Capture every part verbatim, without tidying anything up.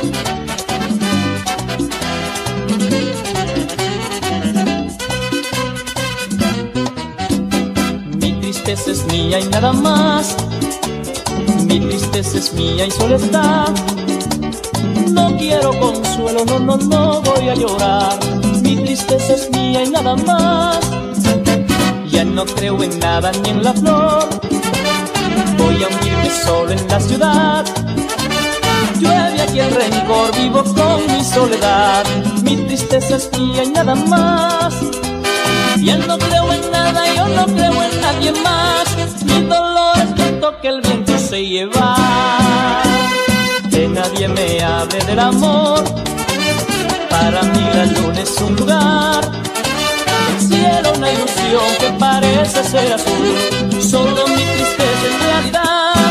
Mi tristeza es mía y nada más. Mi tristeza es mía y solo está. No quiero consuelo, no, no, no voy a llorar. Mi tristeza es mía y nada más. Ya no creo en nada ni en la flor. Voy a hundirme solo en la ciudad. Llueve aquí el rencor, vivo con mi soledad. Mi tristeza es mía y nada más. Ya no creo en nada, yo no creo en nadie más. Mi dolor es viento que el viento se lleva. Que nadie me hable del amor. Para mí la luna es un lugar, el cielo una ilusión que parece ser azul. Solo mi tristeza en realidad,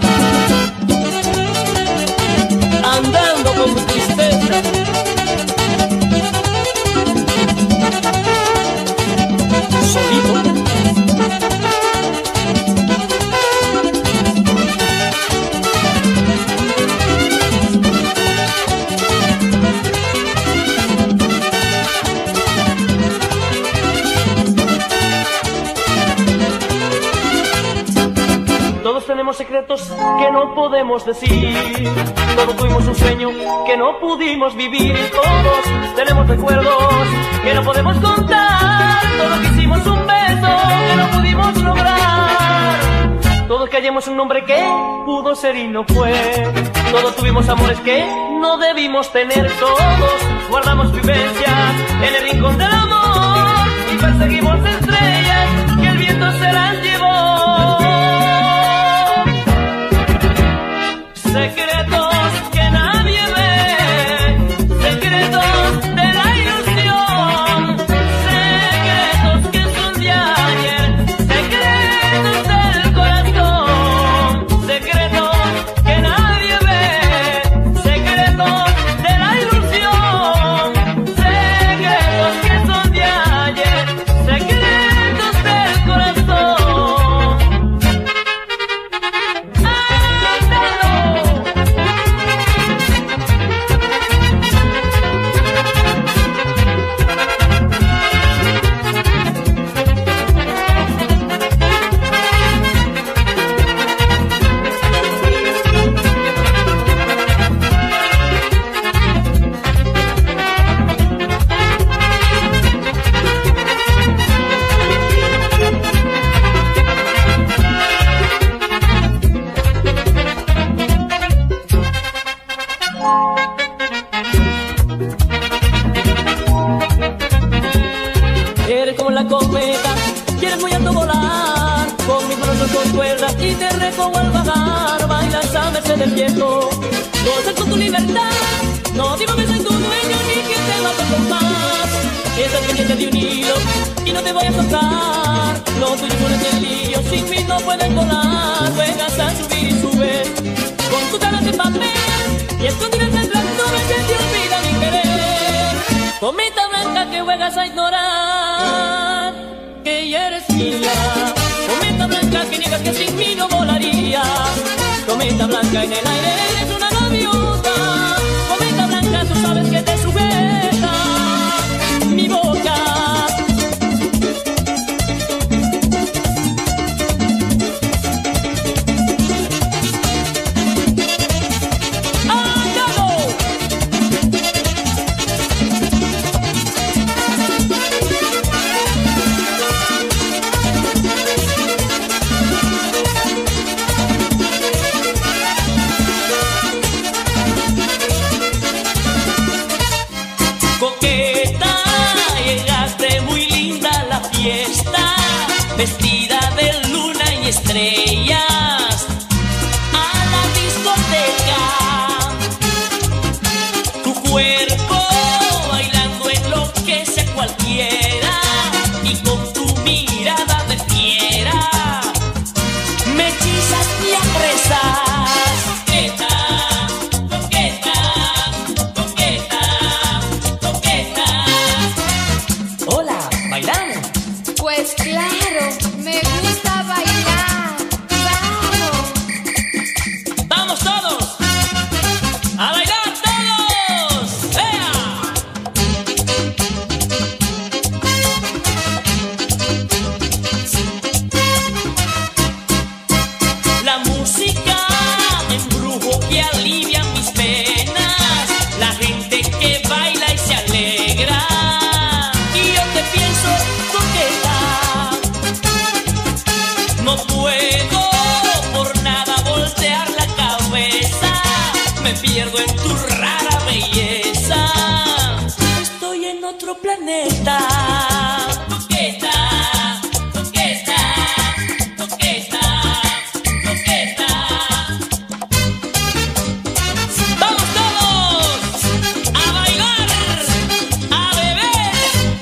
andando con mi tristeza. Solito. Todos tenemos secretos que no podemos decir. Todos tuvimos un sueño que no pudimos vivir. Todos tenemos recuerdos que no podemos contar. Todos quisimos un beso que no pudimos lograr. Todos callamos un nombre que pudo ser y no fue. Todos tuvimos amores que no debimos tener. Todos guardamos vivencias en el rincón del amor y perseguimos estrellas que el viento se las llevó. Secretos que nadie ve, secretos de la ilusión, secretos que son de ayer, secretos del corazón, secretos que nadie ve, secretos de la ilusión, secretos que son de ayer, secretos del corazón. Eres como la cometa, quieres muy alto volar. Con mis manos con cuerdas y te recojo al bajar. Bailas a merced del viento, gozas con tu libertad. No digo que soy tu dueño ni que te va a compás. Estás pendiente de un hilo y no te voy a tocar. Lo tuyo es el lío, sin mí no puedes volar. Juegas a subir y subes con tus alas de papel y escondidas entre las nubes se te olvida mi querer. Cometa blanca que juegas a ignorar que ya eres mía. Cometa blanca que niegas que sin mí no volaría. Cometa blanca en el aire eres una gaviota. Cometa blanca tú sabes que te sujeta mi boca. Coqueta, llegaste muy linda a la fiesta, vestida de luna y estrellas, a la discoteca. Tu cuerpo bailando enloquece a cualquiera y con tu mirada de fiera me hechizas y apresas. Pues claro, me gusta bailar. ¡Vamos! ¡Vamos todos! ¡A bailar todos! alivian mis penas, la gente que baila y se alegra. Y yo te pienso coqueta, no puedo por nada voltear la cabeza, me pierdo en tu rara belleza, estoy en otro planeta. Coqueta, coqueta, coqueta, coqueta. Vamos todos a bailar, a beber.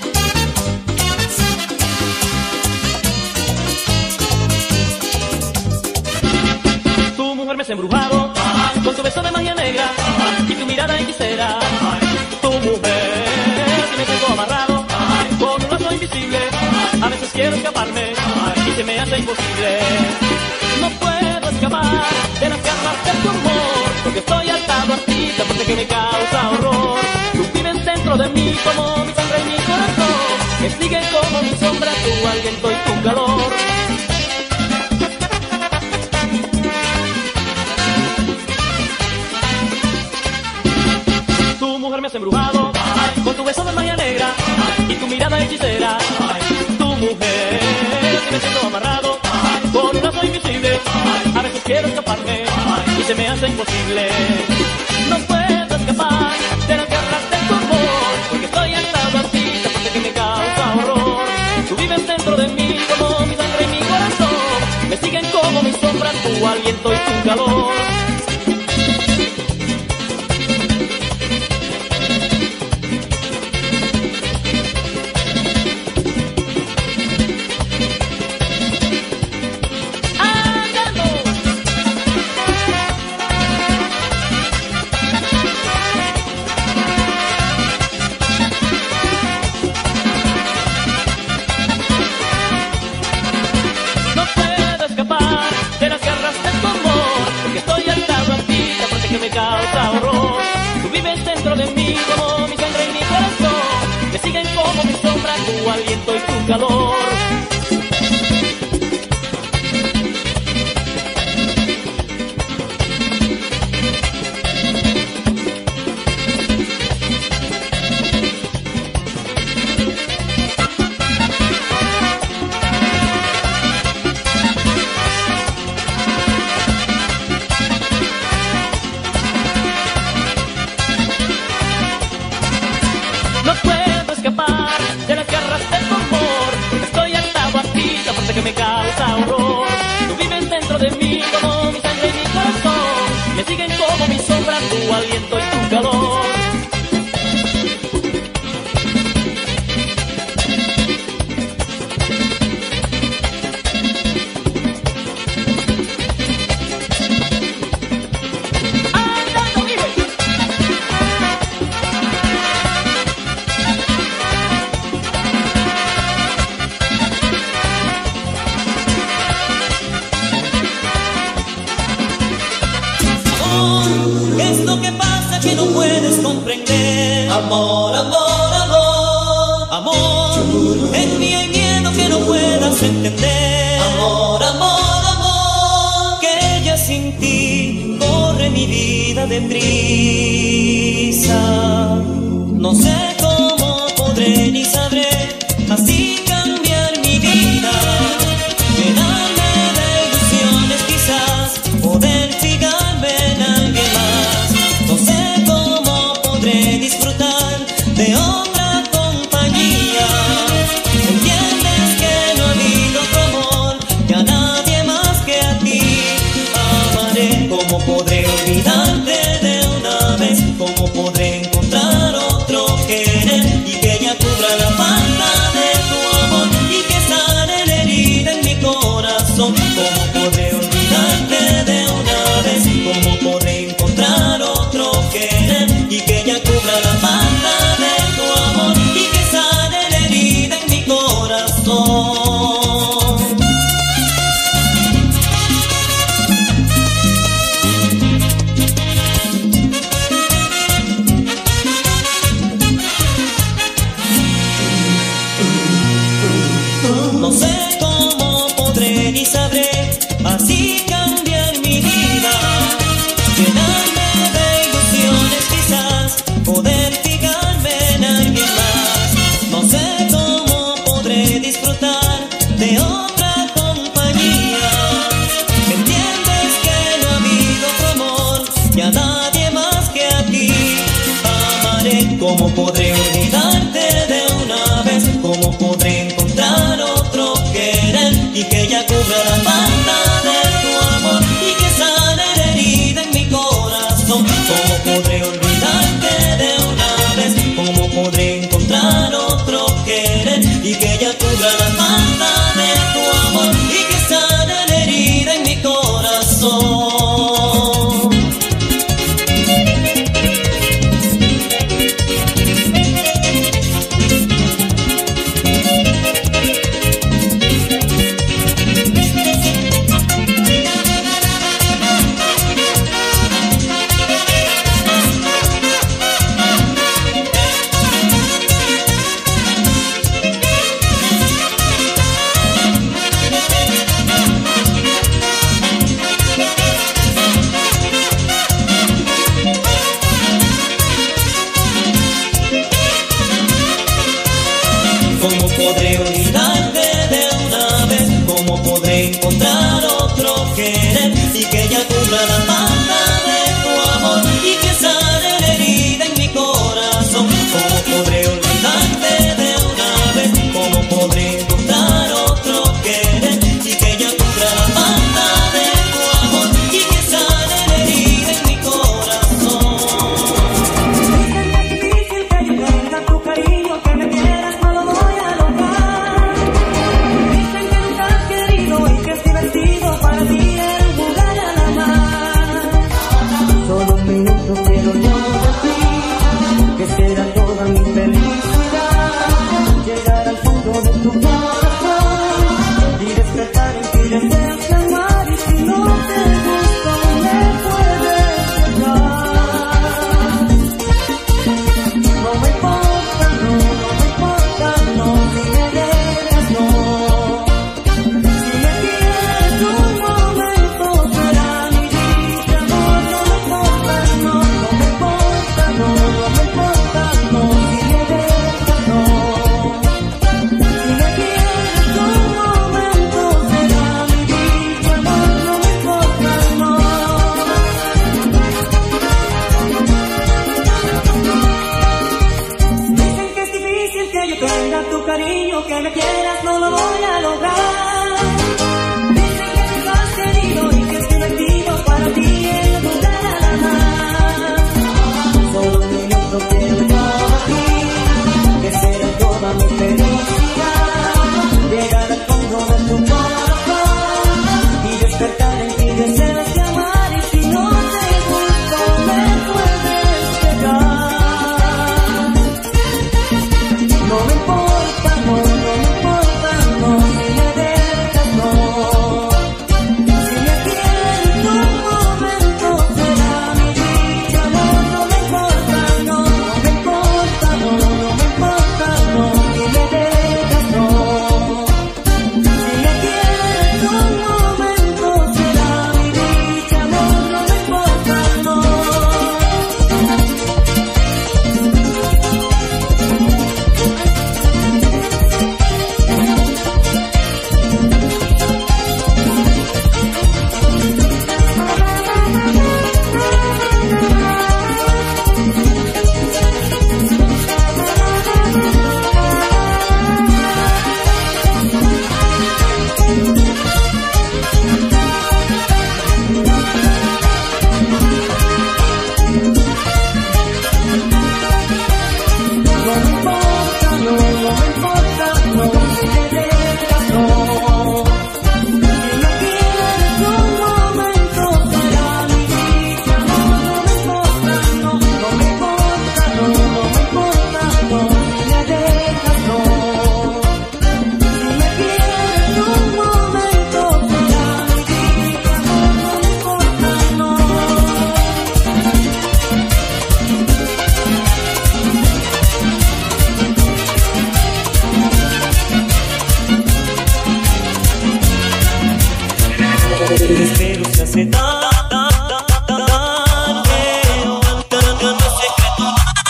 Tu mujer me has embrujado con tu beso de magia negra y tu mirada hechicera. Tu mujer me tengo amarrado con un lazo invisible. A veces quiero escaparme y se me hace imposible. No puedo escapar de las garras de tu amor, porque estoy atado a ti, tan fuerte que me causa horror. Tú vives dentro de mí como mi sangre y mi corazón, me siguen como mi sombra, tu aliento y tu calor. Tu mujer me has embrujado con tu beso de magia negra y tu mirada hechicera. Tu mujer me siento amarrado con un lazo invisible. A veces quiero escaparme y se me hace imposible. No puedo escapar de las garras de tu amor, porque estoy atado a ti, tan fuerte que me causa horror. Tú vives dentro de mí como mi sangre y mi corazón, me siguen como mi sombra, tu aliento y tu calor. Me causa horror. Tú vives dentro de mí como mi sangre y mi corazón, me siguen como mi sombra, tu aliento y tu calor. No puedo escapar de las garras de tu amor, porque estoy atado a ti, la fuerza que me causa horror. Tú vives dentro de mí como mi sangre y mi corazón, me siguen como mi sombra, tu aliento y tu calor. ¿Qué es lo que pasa que no puedes comprender? Amor, amor, amor, amor, en mí hay miedo que no puedas entender. Amor, amor, amor, que ya sin ti corre mi vida deprisa. No sé cómo podré ni sabré así cambiar mi vida, llenarme de ilusiones, quizás poder fijarme en alguien más. No sé cómo podré disfrutar de otra compañía. Entiendes que no ha habido otro amor, que a nadie más que a ti amaré. ¿Cómo podré olvidarte de una vez? ¿Cómo podré encontrar otro que ¿Cómo podré olvidarte de una vez? ¿Cómo podré encontrar otro querer y que ya cubra la falta de tu amor y que sane la herida en mi corazón? ¿Cómo podré olvidarte de una vez? ¿Cómo podré encontrar otro querer y que ya cubra la falta de tu amor y que sane la herida en mi corazón? ¿Cómo podré olvidarte de una vez? ¿Cómo podré encontrar otro querer y que ya cubra la falta de tu amor y que sane la herida en mi corazón? ¿Cómo podré olvidarte de una vez? ¿Cómo podré encontrar otro querer y que ya cubra la falta de tu amor y que sane la herida en mi corazón? Es difícil que yo tenga tu cariño, que me quieras, no lo voy a lograr. Dicen que nunca has querido y que es divertido para ti el jugar a la mar. Solo un minuto quiero yo decir que será toda mi felicidad llegar al fondo de tu corazón y despertar en ti deseos de amar, y si no te gusto me puedes dejar. No me importa, no, no me importa, no, si me dejas, no. Si me quieres un momento será mi dicha, amor, no me importa, no, no me importa, no, no me importa, no, si me dejas, no. Si me quieres un momento será mi dicha, amor, no me importa, no. Dicen que es difícil que yo tenga tu cariño, que me quieras, no lo voy a lograr. Dicen que nunca has querido y que es divertido para ti el jugar a la mar. Solo un minuto quiero yo decir que será toda mi felicidad llegar al fondo de tu corazón y despertar en ti deseos de amar, y si no te gusto me puedes dejar. No me importa, no, no me importa, no, si me dejas, no. Si me quieres un momento será mi dicha, amor, no me importa, no, no me importa, no, no me importa, no, si me dejas, no. Si me quieres un momento será mi dicha, amor, no me importa, no. No me importa, no, no me importa, no, si me dejas, no. Si me quieres un momento será mi dicha, no, no me importa, no, no me importa, no, no me importa, no, si me dejas, no. Si me quieres un momento será mi dicha, no, no me importa, no. Espero se hace tarde, guardando mi secreto.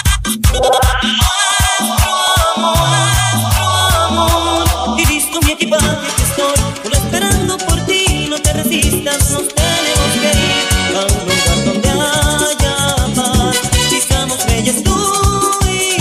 Nuestro amor, he visto mi equipaje, que estoy solo esperando por ti. No te resistas, nos tenemos que ir a un lugar donde haya paz. Pisamos bellas tú y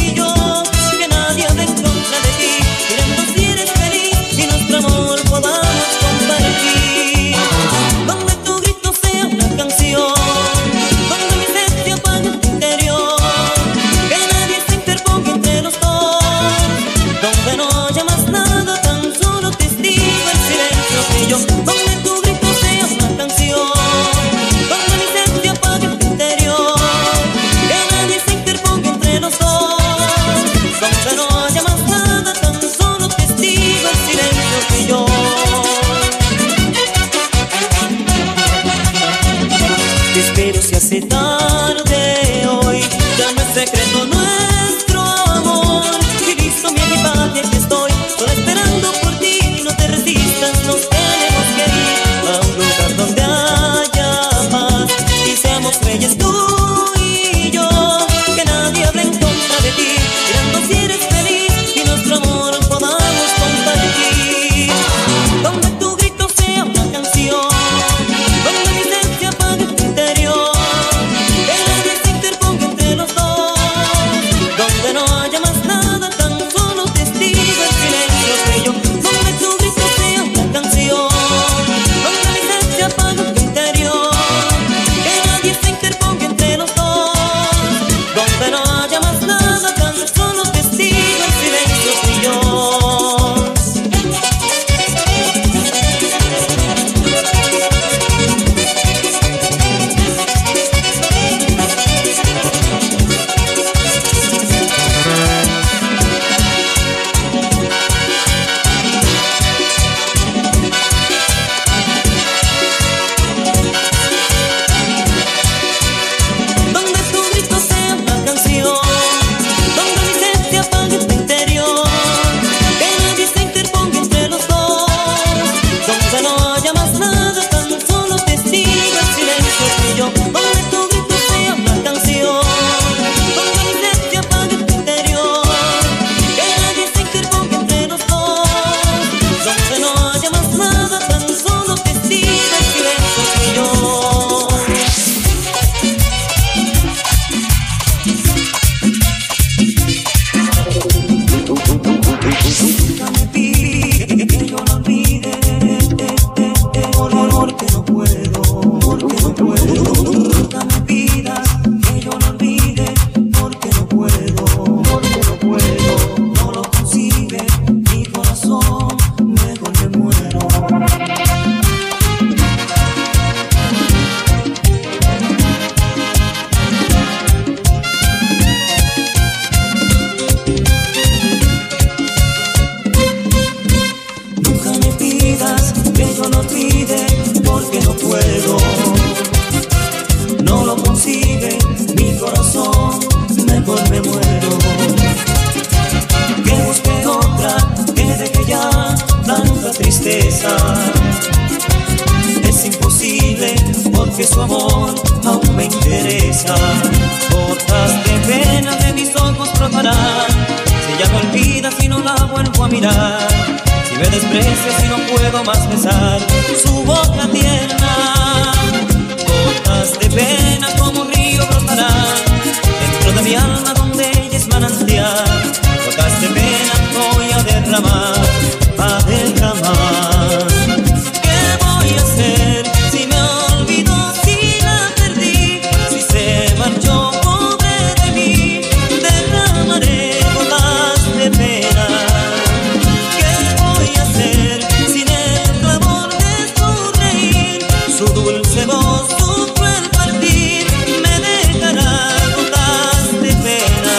porque su amor aún me interesa. Gotas de pena de mis ojos brotarán, si ella me olvida, si no la vuelvo a mirar, si me desprecia, si no puedo más besar su boca tierna. Gotas de pena como un río brotarán dentro de mi alma donde ella es manantial. Gotas de pena voy a derramar, a derramar. ¿Qué voy a hacer si me olvidó, si la perdí, si se marchó pobre de mí? Derramaré gotas de pena. ¿Qué voy a hacer sin el clamor de su reír, su dulce voz, su cruel partir? Me dejará gotas de pena.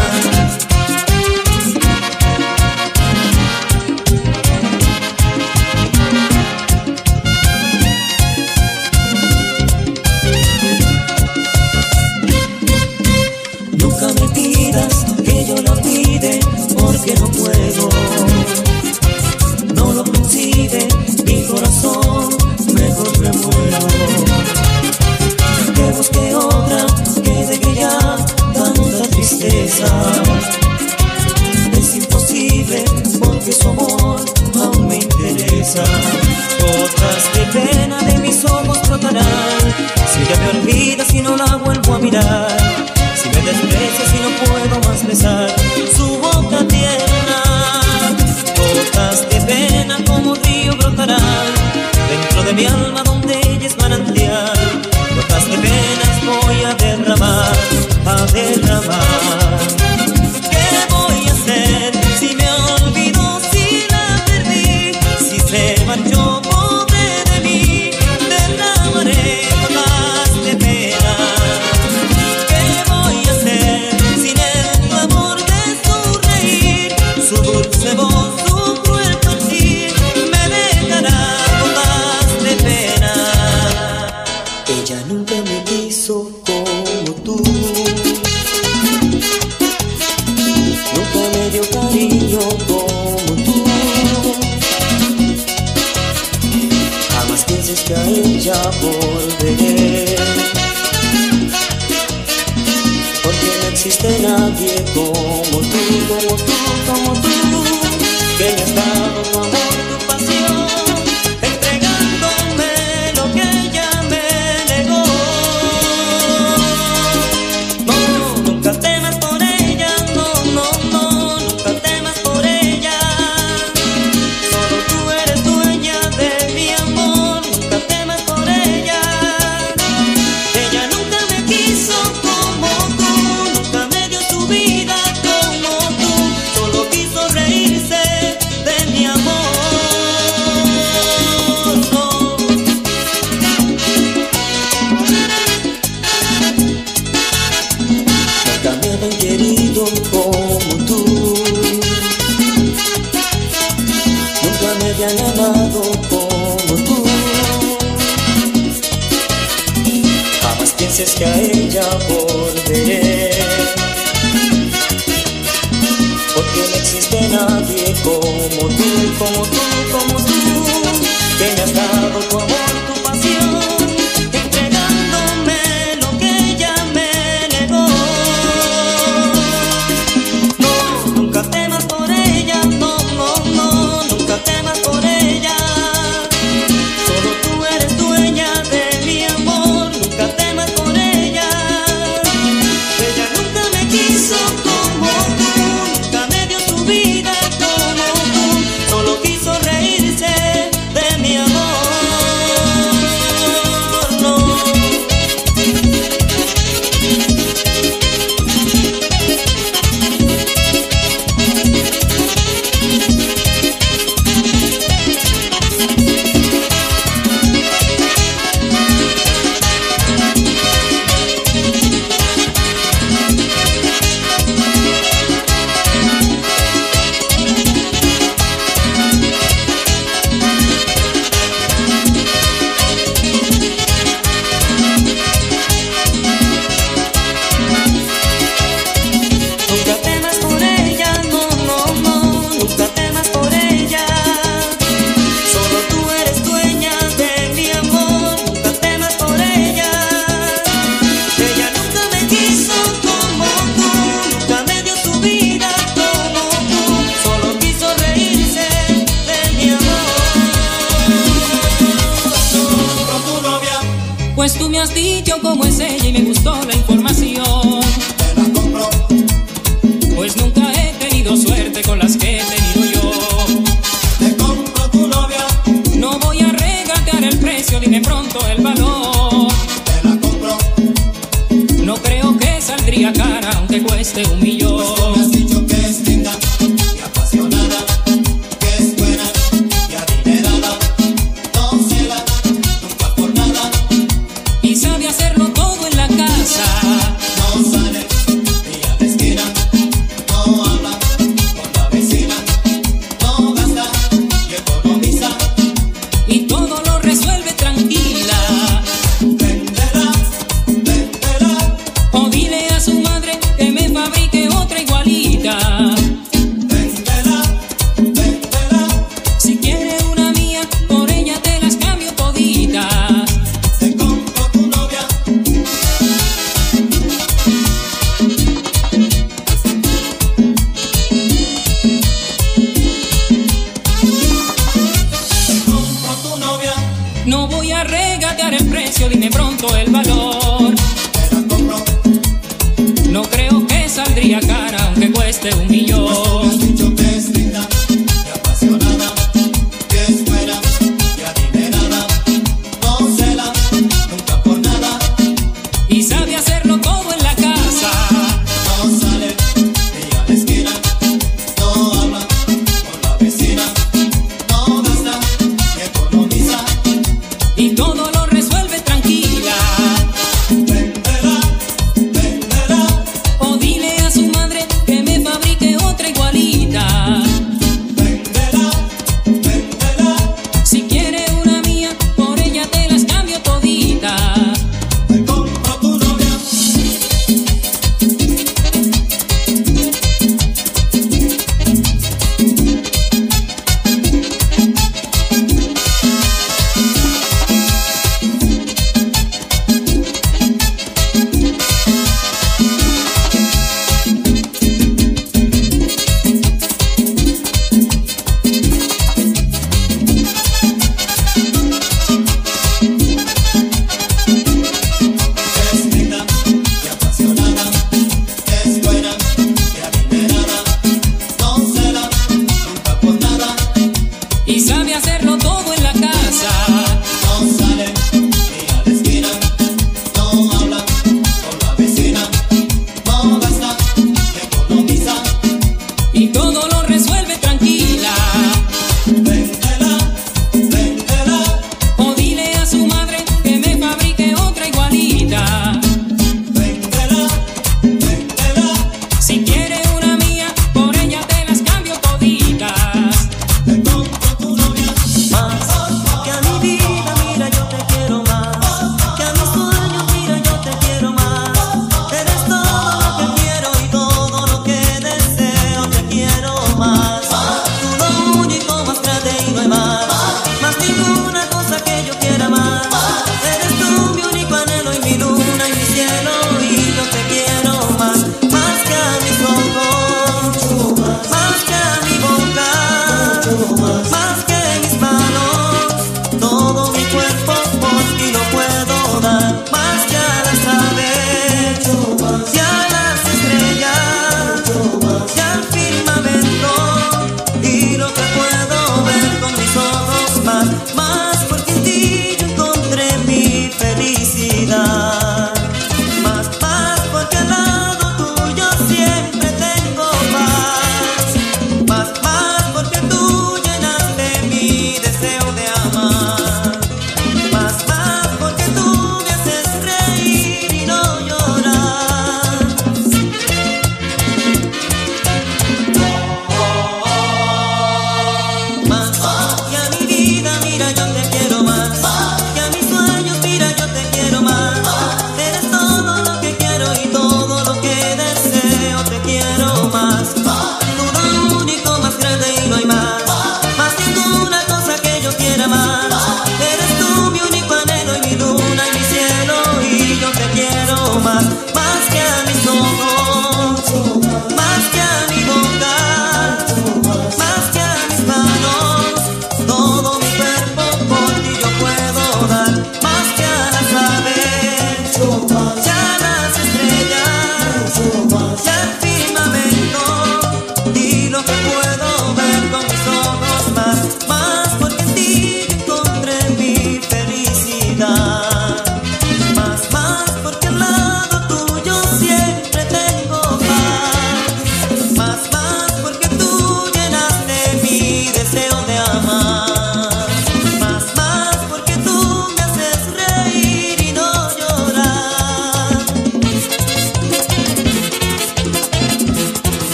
Nunca me pidas que yo la olvide, porque no puedo. No lo concibe mi corazón, mejor me muero. Que busque otra, que deje ya tanta tristeza. Es imposible porque su amor aún me interesa. Gotas de pena de mis ojos brotarán, si ella me olvida, si no la vuelvo a mirar, si me desprecia, si no puedo más besar su boca tierna. Gotas de pena como río brotarán dentro de mi alma donde ella es manantial. Gotas de penas voy a derramar, a derramar. ¿Qué voy a hacer si me olvidó, si la perdí, si se marchó pobre de mí? Derramaré gotas de pena. ¿Qué voy a hacer sin el clamor de su reír, su dulce voz, su cruel partir? Me dejará gotas de pena. Ella nunca me quiso como tú, nunca me dio cariño como tú. Jamás pienses que a ella volveré, porque no existe nadie como tú, como tú, como tú, que me has dado tu amor, tu pasión, entregándome lo que ella me negó. No, nunca temas por ella, no, no, no, nunca temas por ella. Solo tú eres dueña de mi amor, nunca temas por ella. Ella nunca me quiso como tú, nunca me dio su vida como tú, solo quiso reírse de mi amor. No. Nunca me habían querido como tú, nunca me habían amado como tú. Jamás pienses que a ella volveré, porque no existe nadie como tú, como tú, como tú, que me has dado tu amor, tu pasión, entregándome lo que ella me negó. No, nunca temas por ella, no, no, no, nunca temas por ella. Solo tú eres dueña de mi amor, nunca temas por ella. has dicho cómo es ella y me gustó la información. Te la compro. Pues nunca he tenido suerte con las que he tenido yo. Te compro tu novia. No voy a regatear el precio, dime pronto el valor. Te la compro. No creo que saldría cara aunque cueste un millón. Pues tú me has dicho que es linda y apasionada, que es buena y adinerada, no cela nunca por nada, y sabe hacerlo todo en la casa. no sale ni a la esquina, no habla con la vecina, no gasta y economiza, Y todo lo resuelve tranquila. véndela, véndela, O dile a su madre que me fabrique otra igualita. véndela, véndela. Si quiere una mía, por ella te las cambio toditas. Te compro tu novia. Te compro tu novia. No voy a regatear el precio, dime pronto el valor. Te la compro. No creo que saldría cara aunque cueste un millón.